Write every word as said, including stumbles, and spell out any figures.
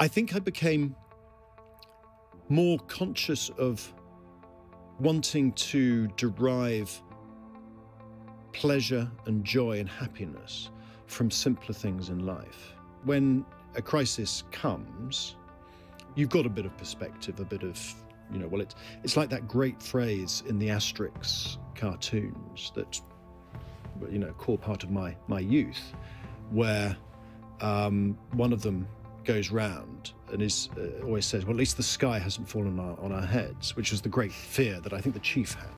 I think I became more conscious of wanting to derive pleasure and joy and happiness from simpler things in life. When a crisis comes, you've got a bit of perspective, a bit of, you know, well, it's, it's like that great phrase in the Asterix cartoons that, you know, core part of my, my youth, where um, one of them goes round and is uh, always says, well, at least the sky hasn't fallen on our, on our heads, which was the great fear that I think the chief had.